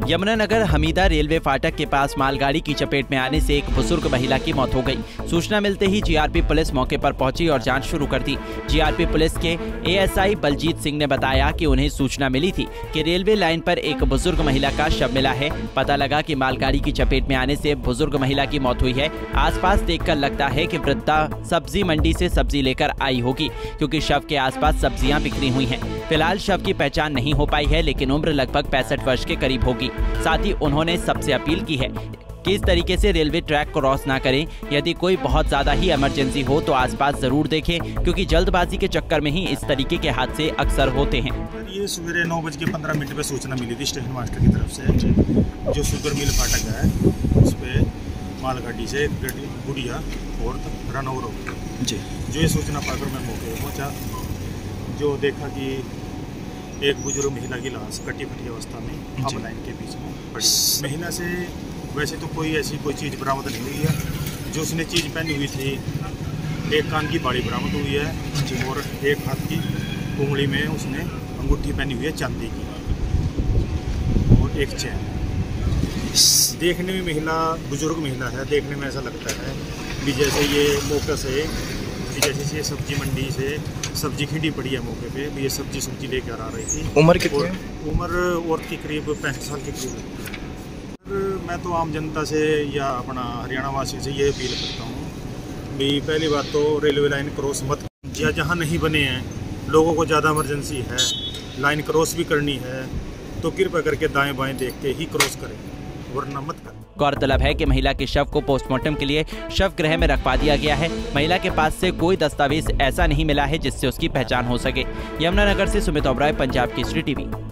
Yamunanagar Hamida railway फाटक के पास मालगाड़ी की चपेट में आने से एक बुजुर्ग महिला की मौत हो गई। सूचना मिलते ही जीआरपी पुलिस मौके पर पहुंची और जांच शुरू कर दी। जीआरपी पुलिस के एएसआई बलजीत सिंह ने बताया कि उन्हें सूचना मिली थी कि रेलवे लाइन पर एक बुजुर्ग महिला का शव मिला है। पता लगा कि मालगाड़ी की चपेट में आने से बुजुर्ग महिला की मौत हुई है। आसपास देखकर लगता है कि वृद्धा सब्जी मंडी से सब्जी लेकर आई होगी, क्योंकि शव के आसपास सब्जियां बिखरी हुई हैं। फिलहाल शव की पहचान नहीं हो पाई है, लेकिन उम्र लगभग 65 वर्ष के करीब होगी। साथ ही उन्होंने सबसे अपील की है कि इस तरीके से रेलवे ट्रैक क्रॉस ना करें। यदि कोई बहुत ज्यादा ही इमरजेंसी हो तो आसपास जरूर देखें, क्योंकि जल्दबाजी के चक्कर में ही इस तरीके के हादसे अक्सर होते हैं। ये सवेरे 9:15 पे सूचना मिली थी स्टेशन मास्टर की तरफ से, जो शुगर मिल फाटक है उस पर मालगाड़ी से एक गुड़िया और रन ओवर हो गई जी। जो ये सूचना पाकर मैं मौके पर पहुँचा, जो देखा कि एक बुजुर्ग महिला की लाश कटी फटी अवस्था में अब लाइन के बीच में पड़ी। महिला से वैसे तो कोई ऐसी कोई चीज़ बरामद नहीं हुई है। जो उसने चीज़ पहनी हुई थी, एक कान की बाड़ी बरामद हुई है और एक हाथ की उंगली में उसने अंगूठी पहनी हुई है चांदी की और एक चैन। देखने में महिला बुजुर्ग महिला है, देखने में ऐसा लगता है कि जैसे ये मौके से जैसे ये सब्जी मंडी से सब्जी खिंडी पड़ी है मौके पे, ये सब्जी लेकर आ रही थी। उम्र कितनी है? उम्र औरत की करीब 65 साल के करीब। मैं तो आम जनता से या अपना हरियाणा वासी से ये अपील करता हूँ भी पहली बात तो रेलवे लाइन क्रॉस मत, या जहाँ नहीं बने हैं लोगों को ज़्यादा इमरजेंसी है, लाइन क्रॉस भी करनी है तो कृपया करके दाएँ बाएँ देख के ही क्रॉस करें, वरना मत करें। गौरतलब है कि महिला के शव को पोस्टमार्टम के लिए शव गृह में रखवा दिया गया है। महिला के पास से कोई दस्तावेज ऐसा नहीं मिला है जिससे उसकी पहचान हो सके। यमुनानगर से सुमित ओबराय, पंजाब केसरी टीवी।